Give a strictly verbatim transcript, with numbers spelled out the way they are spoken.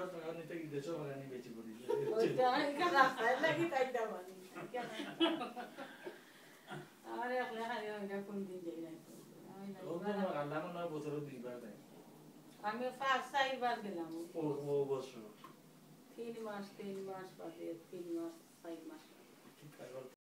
আমি তো কি দেশও বাগানি বেচি করি ওইটা একা রাস্তায় লাগি তাইটা বানি কেন আর একলা খালি ওইটা কোন দিন যাই না ও তো আল্লাহ মনে হয় বছরে দুইবার দেয় আমি ফার্স্ট চারবার গেলাম ও ও বছর তিন মাস তিন মাস বাদে তিন মাস চার মাস